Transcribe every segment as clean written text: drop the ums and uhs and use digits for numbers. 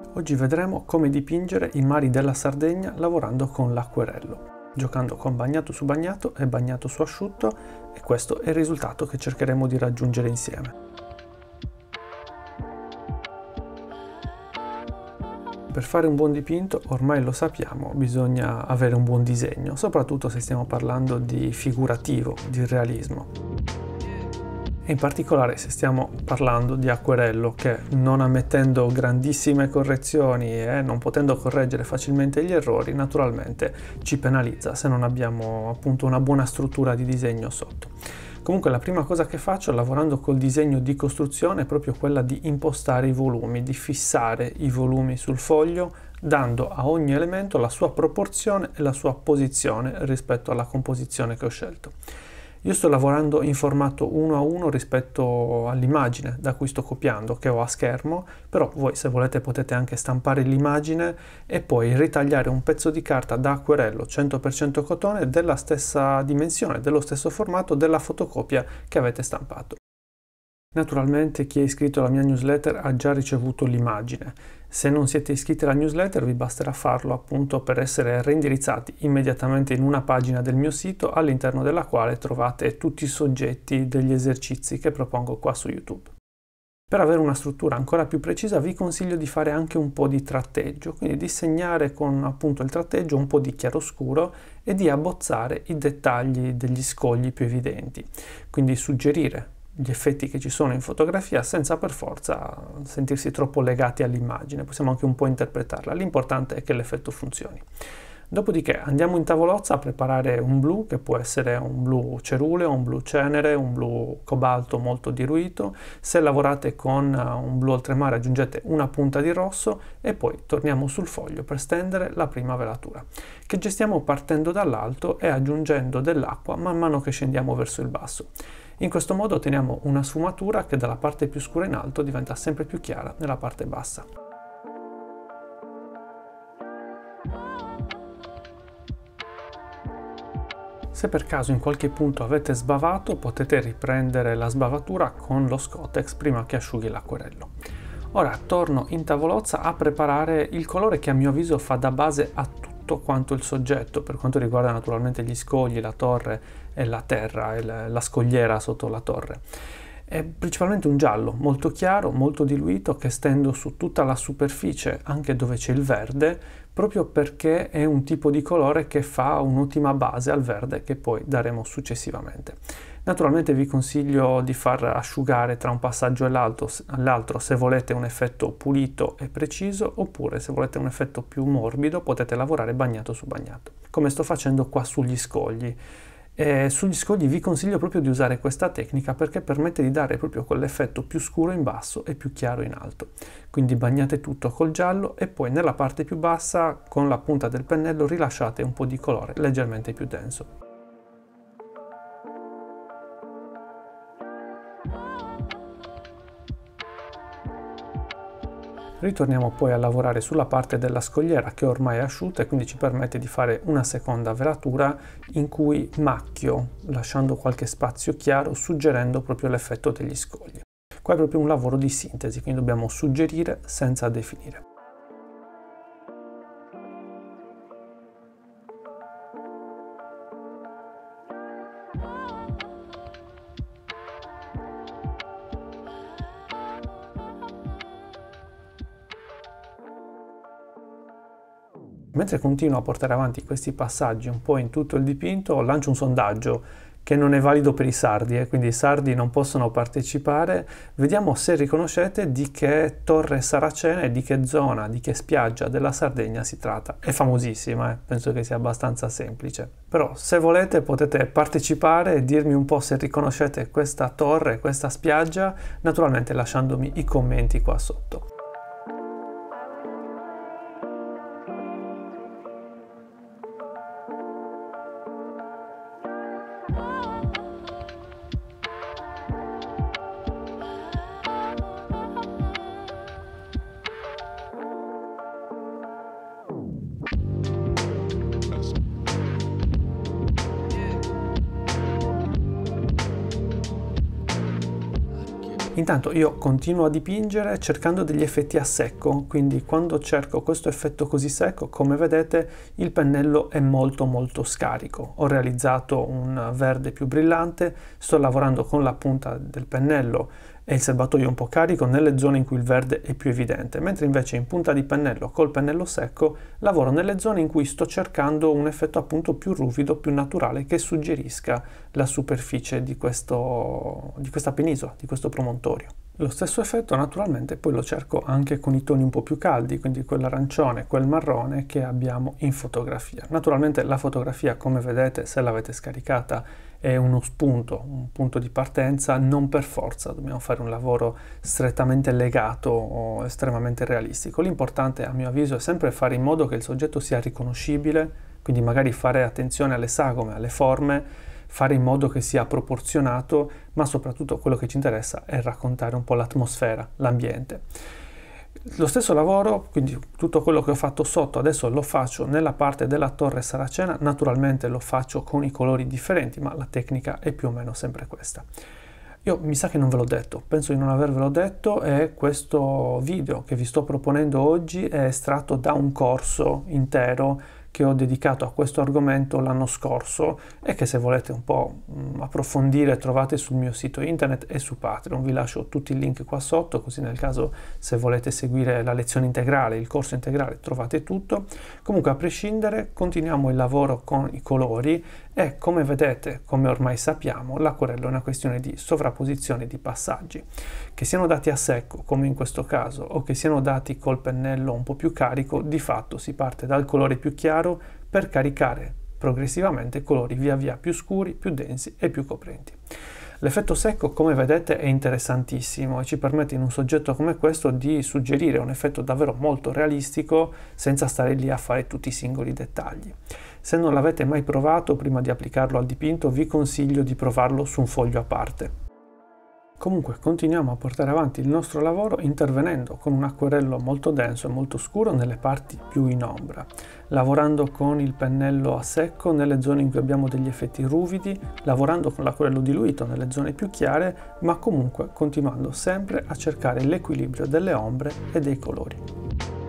Oggi vedremo come dipingere i mari della Sardegna lavorando con l'acquerello, giocando con bagnato su bagnato e bagnato su asciutto, e questo è il risultato che cercheremo di raggiungere insieme. Per fare un buon dipinto, ormai lo sappiamo, bisogna avere un buon disegno, soprattutto se stiamo parlando di figurativo, di realismo. E in particolare se stiamo parlando di acquerello che, non ammettendo grandissime correzioni e non potendo correggere facilmente gli errori, naturalmente ci penalizza se non abbiamo appunto una buona struttura di disegno sotto. Comunque la prima cosa che faccio lavorando col disegno di costruzione è proprio quella di impostare i volumi, di fissare i volumi sul foglio, dando a ogni elemento la sua proporzione e la sua posizione rispetto alla composizione che ho scelto. Io sto lavorando in formato 1:1 rispetto all'immagine da cui sto copiando, che ho a schermo, però voi se volete potete anche stampare l'immagine e poi ritagliare un pezzo di carta da acquerello 100% cotone della stessa dimensione, dello stesso formato della fotocopia che avete stampato. Naturalmente chi è iscritto alla mia newsletter ha già ricevuto l'immagine. Se non siete iscritti alla newsletter vi basterà farlo appunto per essere reindirizzati immediatamente in una pagina del mio sito all'interno della quale trovate tutti i soggetti degli esercizi che propongo qua su YouTube. Per avere una struttura ancora più precisa vi consiglio di fare anche un po' di tratteggio, quindi di segnare con appunto il tratteggio un po' di chiaroscuro e di abbozzare i dettagli degli scogli più evidenti, quindi suggerire gli effetti che ci sono in fotografia senza per forza sentirsi troppo legati all'immagine, possiamo anche un po' interpretarla, l'importante è che l'effetto funzioni. Dopodiché andiamo in tavolozza a preparare un blu, che può essere un blu ceruleo, un blu cenere, un blu cobalto molto diluito. Se lavorate con un blu oltremare aggiungete una punta di rosso e poi torniamo sul foglio per stendere la prima velatura, che gestiamo partendo dall'alto e aggiungendo dell'acqua man mano che scendiamo verso il basso. In questo modo otteniamo una sfumatura che dalla parte più scura in alto diventa sempre più chiara nella parte bassa. Se per caso in qualche punto avete sbavato, potete riprendere la sbavatura con lo Scottex prima che asciughi l'acquerello. Ora torno in tavolozza a preparare il colore che a mio avviso fa da base a tutto quanto il soggetto, per quanto riguarda naturalmente gli scogli, la torre e la terra e la scogliera sotto la torre. È principalmente un giallo molto chiaro, molto diluito, che stendo su tutta la superficie, anche dove c'è il verde, proprio perché è un tipo di colore che fa un'ottima base al verde che poi daremo successivamente. Naturalmente vi consiglio di far asciugare tra un passaggio e l'altro se volete un effetto pulito e preciso, oppure se volete un effetto più morbido potete lavorare bagnato su bagnato, come sto facendo qua sugli scogli. Sugli scogli vi consiglio proprio di usare questa tecnica perché permette di dare proprio quell'effetto più scuro in basso e più chiaro in alto. Quindi bagnate tutto col giallo e poi nella parte più bassa con la punta del pennello rilasciate un po' di colore leggermente più denso. Ritorniamo poi a lavorare sulla parte della scogliera che ormai è asciutta e quindi ci permette di fare una seconda velatura in cui macchio, lasciando qualche spazio chiaro, suggerendo proprio l'effetto degli scogli. Qua è proprio un lavoro di sintesi, quindi dobbiamo suggerire senza definire. Mentre continuo a portare avanti questi passaggi un po' in tutto il dipinto, lancio un sondaggio che non è valido per i sardi, quindi i sardi non possono partecipare. Vediamo se riconoscete di che torre saracena e di che zona, di che spiaggia della Sardegna si tratta. È famosissima, penso che sia abbastanza semplice. Però se volete potete partecipare e dirmi un po' se riconoscete questa torre, questa spiaggia, naturalmente lasciandomi i commenti qua sotto. Intanto io continuo a dipingere cercando degli effetti a secco, quindi quando cerco questo effetto così secco, come vedete il pennello è molto scarico. Ho realizzato un verde più brillante, sto lavorando con la punta del pennello e il serbatoio un po' carico nelle zone in cui il verde è più evidente, mentre invece in punta di pennello col pennello secco lavoro nelle zone in cui sto cercando un effetto appunto più ruvido, più naturale, che suggerisca la superficie di questa penisola, di questo promontorio. Lo stesso effetto naturalmente poi lo cerco anche con i toni un po' più caldi, quindi quell'arancione, quel marrone che abbiamo in fotografia. Naturalmente la fotografia, come vedete, se l'avete scaricata, è uno spunto, un punto di partenza, non per forza dobbiamo fare un lavoro strettamente legato o estremamente realistico. L'importante, a mio avviso, è sempre fare in modo che il soggetto sia riconoscibile, quindi magari fare attenzione alle sagome, alle forme, fare in modo che sia proporzionato, ma soprattutto quello che ci interessa è raccontare un po' l'atmosfera, l'ambiente. Lo stesso lavoro, quindi tutto quello che ho fatto sotto, adesso lo faccio nella parte della torre saracena, naturalmente lo faccio con i colori differenti, ma la tecnica è più o meno sempre questa. Io mi sa che non ve l'ho detto, penso di non avervelo detto, e questo video che vi sto proponendo oggi è estratto da un corso intero che ho dedicato a questo argomento l'anno scorso e che, se volete un po' approfondire, trovate sul mio sito internet e su Patreon. Vi lascio tutti i link qua sotto, così nel caso se volete seguire la lezione integrale, il corso integrale, trovate tutto. Comunque, a prescindere, continuiamo il lavoro con i colori e, come vedete, come ormai sappiamo, l'acquarello è una questione di sovrapposizione di passaggi. Che siano dati a secco, come in questo caso, o che siano dati col pennello un po' più carico, di fatto si parte dal colore più chiaro per caricare progressivamente colori via via più scuri, più densi e più coprenti. L'effetto secco, come vedete, è interessantissimo e ci permette in un soggetto come questo di suggerire un effetto davvero molto realistico senza stare lì a fare tutti i singoli dettagli. Se non l'avete mai provato, prima di applicarlo al dipinto vi consiglio di provarlo su un foglio a parte. Comunque continuiamo a portare avanti il nostro lavoro intervenendo con un acquerello molto denso e molto scuro nelle parti più in ombra, lavorando con il pennello a secco nelle zone in cui abbiamo degli effetti ruvidi, lavorando con l'acquerello diluito nelle zone più chiare, ma comunque continuando sempre a cercare l'equilibrio delle ombre e dei colori.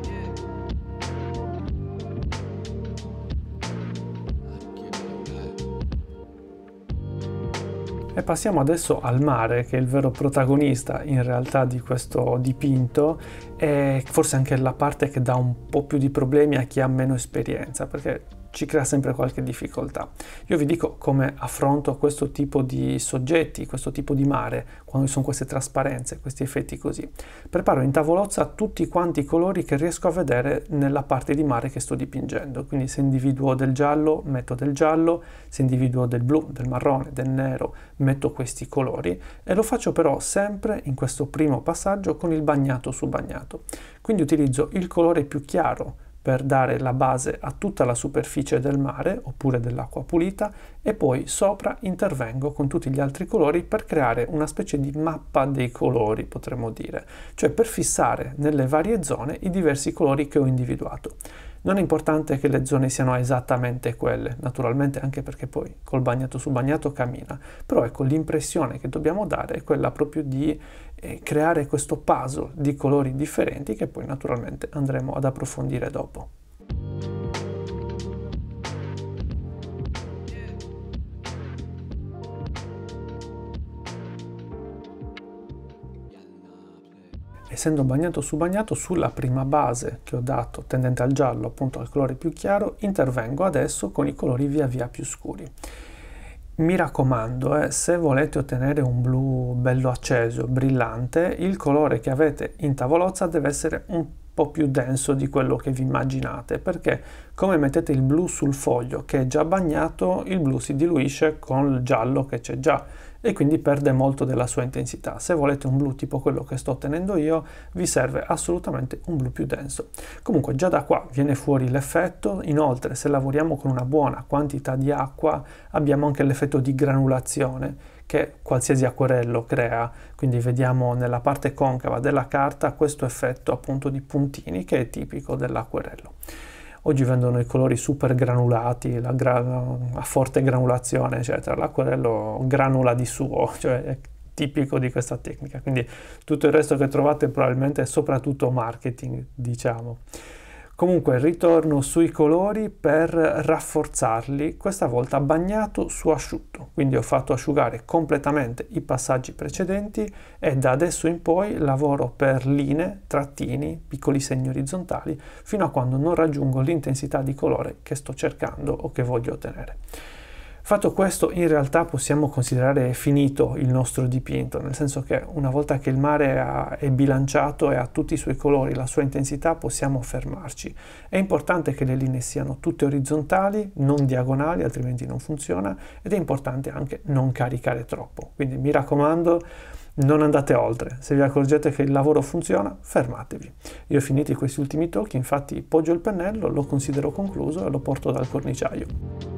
E passiamo adesso al mare, che è il vero protagonista in realtà di questo dipinto e forse anche la parte che dà un po' più di problemi a chi ha meno esperienza, perché ci crea sempre qualche difficoltà. Io vi dico come affronto questo tipo di soggetti, questo tipo di mare, quando ci sono queste trasparenze, questi effetti così. Preparo in tavolozza tutti quanti i colori che riesco a vedere nella parte di mare che sto dipingendo, quindi se individuo del giallo metto del giallo, se individuo del blu, del marrone, del nero, metto questi colori, e lo faccio però sempre in questo primo passaggio con il bagnato su bagnato. Quindi utilizzo il colore più chiaro per dare la base a tutta la superficie del mare oppure dell'acqua pulita, e poi sopra intervengo con tutti gli altri colori per creare una specie di mappa dei colori, potremmo dire, cioè per fissare nelle varie zone i diversi colori che ho individuato. Non è importante che le zone siano esattamente quelle, naturalmente, anche perché poi col bagnato su bagnato cammina, però ecco, l'impressione che dobbiamo dare è quella proprio di creare questo puzzle di colori differenti che poi naturalmente andremo ad approfondire dopo. Essendo bagnato su bagnato, sulla prima base che ho dato, tendente al giallo, appunto al colore più chiaro, intervengo adesso con i colori via via più scuri. Mi raccomando, se volete ottenere un blu bello acceso, brillante, il colore che avete in tavolozza deve essere un po' più denso di quello che vi immaginate, perché come mettete il blu sul foglio che è già bagnato, il blu si diluisce con il giallo che c'è già e quindi perde molto della sua intensità. Se volete un blu tipo quello che sto ottenendo io, vi serve assolutamente un blu più denso. Comunque già da qua viene fuori l'effetto. Inoltre, se lavoriamo con una buona quantità di acqua, abbiamo anche l'effetto di granulazione che qualsiasi acquerello crea, quindi vediamo nella parte concava della carta questo effetto appunto di puntini che è tipico dell'acquerello. Oggi vendono i colori super granulati, a forte granulazione eccetera, l'acquerello granula di suo, cioè tipico di questa tecnica, quindi tutto il resto che trovate probabilmente è soprattutto marketing, diciamo. Comunque ritorno sui colori per rafforzarli, questa volta bagnato su asciutto, quindi ho fatto asciugare completamente i passaggi precedenti e da adesso in poi lavoro per linee, trattini, piccoli segni orizzontali fino a quando non raggiungo l'intensità di colore che sto cercando o che voglio ottenere. Fatto questo, in realtà possiamo considerare finito il nostro dipinto, nel senso che una volta che il mare è bilanciato e ha tutti i suoi colori, la sua intensità, possiamo fermarci. È importante che le linee siano tutte orizzontali, non diagonali, altrimenti non funziona, ed è importante anche non caricare troppo. Quindi mi raccomando, non andate oltre. Se vi accorgete che il lavoro funziona, fermatevi. Io ho finito questi ultimi tocchi, infatti poggio il pennello, lo considero concluso e lo porto dal corniciaio.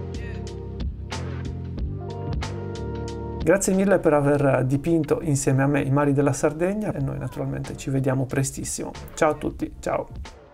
Grazie mille per aver dipinto insieme a me i mari della Sardegna e noi naturalmente ci vediamo prestissimo. Ciao a tutti, ciao!